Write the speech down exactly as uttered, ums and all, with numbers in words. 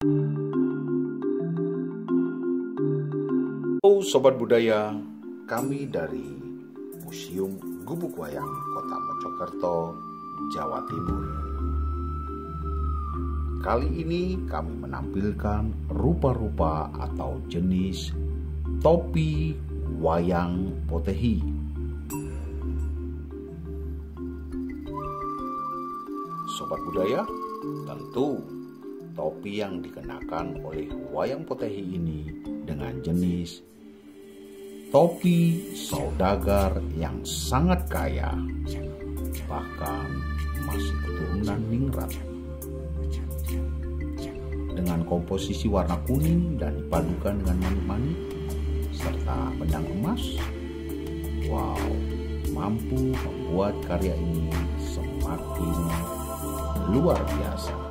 Oh Sobat Budaya, kami dari Museum Gubuk Wayang Kota Mojokerto, Jawa Timur. Kali ini kami menampilkan rupa-rupa atau jenis topi wayang potehi. Sobat Budaya, tentu topi yang dikenakan oleh wayang potehi ini dengan jenis topi saudagar yang sangat kaya, bahkan masih keturunan ningrat. Dengan komposisi warna kuning dan dipadukan dengan manik-manik serta benang emas, wow, mampu membuat karya ini semakin luar biasa.